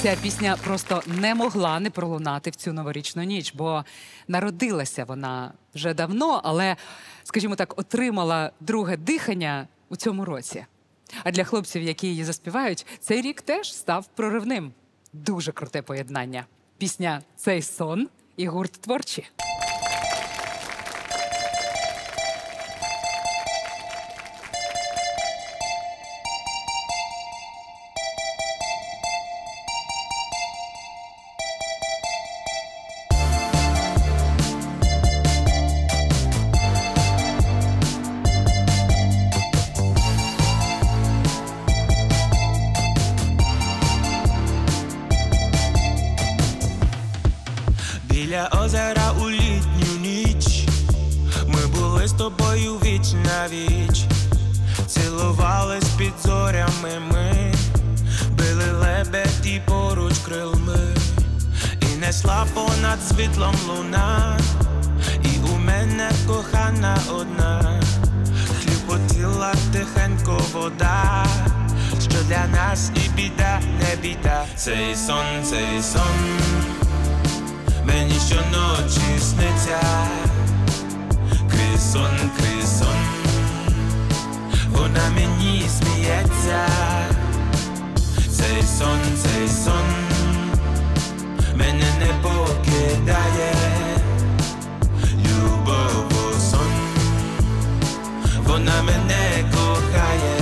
Ця пісня просто не могла не пролунати в цю новорічну ніч, бо народилася вона вже давно, але, скажімо так, отримала друге дихання у цьому році. А для хлопців, які її заспівають, цей рік теж став проривним. Дуже круте поєднання. Пісня «Цей сон» і гурт «Творчі». Біля озера у літню ніч ми були з тобою віч на віч, цілувались під зорями ми, били лебеді поруч крилми, і несла понад світлом луна, і у мене кохана одна, хлюпотіла тихенько вода, що для нас і біда, не біда. Цей сон мені щоночі сниться, крізь сон, вона мені сміється. Цей сон, мене не покидає, любов сон, вона мене кохає.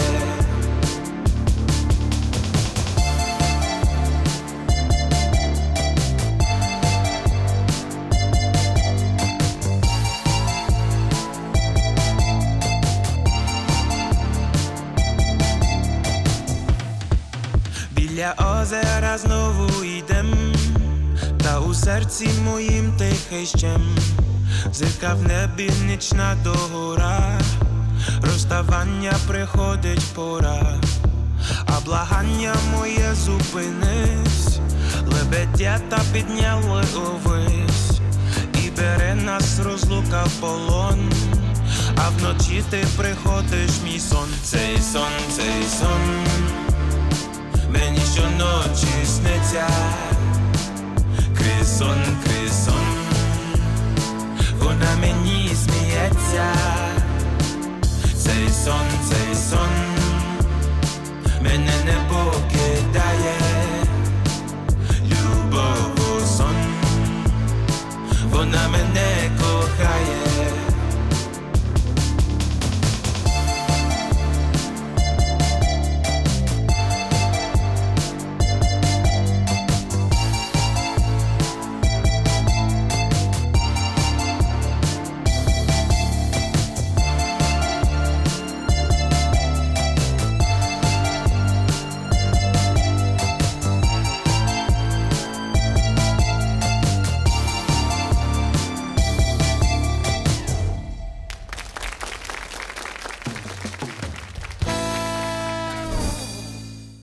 Біля озера знову йдем, та у серці моїм тихий щем, зірка в небі нічна догора, розставання приходить пора, а благання моє зупинись, лебедята підняли увись, і бере нас розлука в полон, а вночі ти приходиш мій сон. Цей сон, мені щоночі сниться, крізь сон, вона мені сміється. Цей сон, мене не покидає, любов сон, вона мене